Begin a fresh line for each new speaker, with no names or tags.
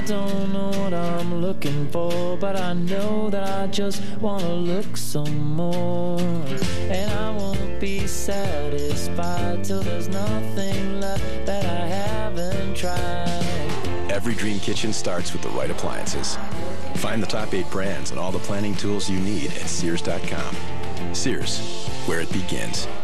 don't know what I'm looking for, but I know that I just want to look some more. And I won't be satisfied till there's nothing left that I haven't tried.
Every dream kitchen starts with the right appliances. Find the top 8 brands and all the planning tools you need at Sears.com. Sears, where it begins.